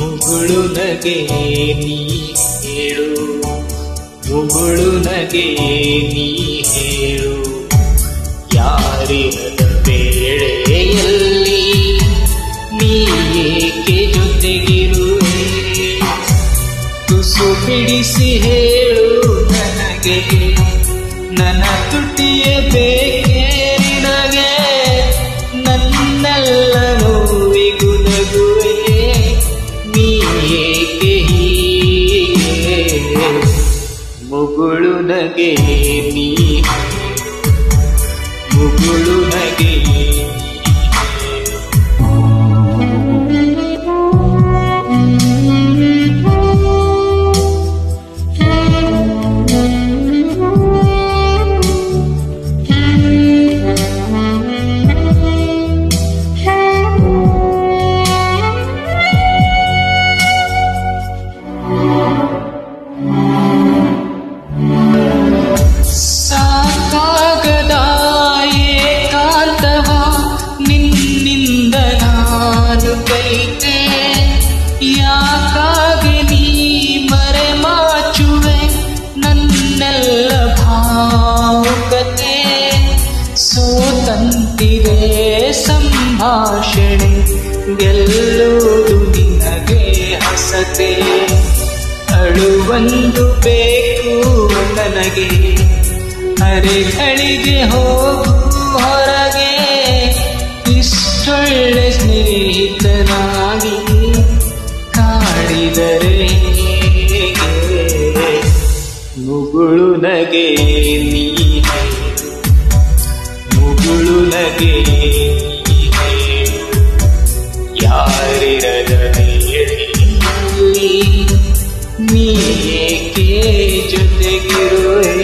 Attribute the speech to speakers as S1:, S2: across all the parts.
S1: ಮುಗುಳು ನಗೆ ನೀ ಹೇಳು, ಮುಗುಳು ನಗೆ ನೀ ಹೇಳು, ಯಾರಿರದ ವೇಳೆಯಲ್ಲಿ ನೀ ಏಕೆ ಜೊತೆಗಿರುವೆ? ತುಸು ಬಿಡಿಸಿ ಹೇಳು ನನಗೆ, ನನ್ನ ತುಟಿಯ ಬೇಕೇ ನಿನಗೆ, ನನ್ನೆಲ್ಲ ನೋವಿಗೂ ನಗುವೆ ನೀ ಏಕೆ ಹೀಗೆ? ಮುಗುಳು ನಗೆ ನೀ, ಮುಗುಳು ನಗೆ ಯಾಕಾಗೆ ನೀ ಮರೆಮಾಚುವೆ ನನ್ನೆಲ್ಲ ಭಾವುಕತೆ? ಸೋತಂತಿದೆ ಸಂಭಾಷಣೆ, ಗೆಲ್ಲುವುದು ನಿನಗೆ ಹಸತೆ. ಅಳುವಂದು ಬೇಕು ನನಗೆ, ಅರೆಗಳಿಗೆ ಹೋಗು ಹೊರಗೆ, ಇಷ್ಟೊಳ್ಳೆ ಸ್ನೇಹಿತನಾಗಿ ಕಾಡಿದರೆ ಮುಗುಳು ನಗೆ ನೀ ಹೇಳು, ಮುಗುಳು ನಗೆ ನೀ ಹೇಳು, ಯಾರಿರದ ವೇಳೆಯಲ್ಲಿ ನೀ ಏಕೆ ಜೊತೆಗಿರುವೆ?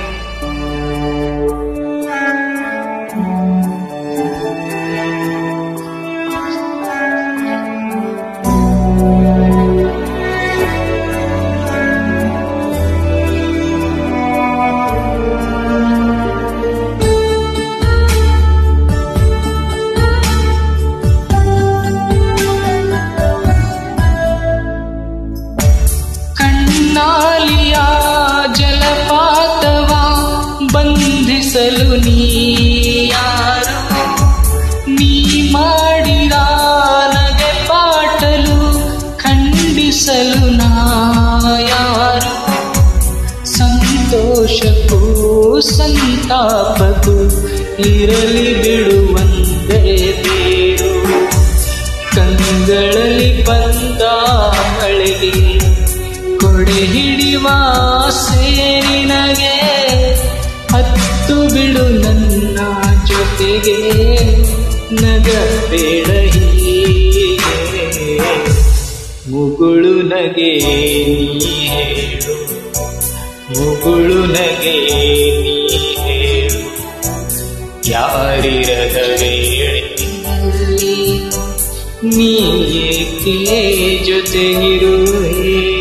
S1: ನಾಲಿಯ ಜಲಪಾತವ ಬಂಧಿಸಲು ನೀ ಯಾರು? ನೀ ಮಾಡಿದ ನಗೆ ಪಾಟಲು ಖಂಡಿಸಲು ನಾ ಯಾರು? ಸಂತೋಷಕ್ಕೂ ಸಂತಾಪಕ್ಕೂ ಇರಲಿ ಬಿಡುವಂದೇ ಬೇರು, ಕಂಗಳಲ್ಲಿ ಬಂದ ಮಳೆಗೆ ಕೊಡೆ ಹಿಡಿಯುವ ಆಸೆ ನಿನಗೆ, ಹತ್ತು ಬಿಡು ನನ್ನ ಜೊತೆಗೆ, ನಗಬೇಡ ಹೀಗೆ. ಮುಗುಳು ನಗೆ ನೀ ಹೇಳು, ಮುಗುಳು ನಗೆ ನೀ ಹೇಳು, ಯಾರಿರದ ವೇಳೆಯಲ್ಲಿ ನೀ ಏಕೆ ಜೊತೆಗಿರುವೆ?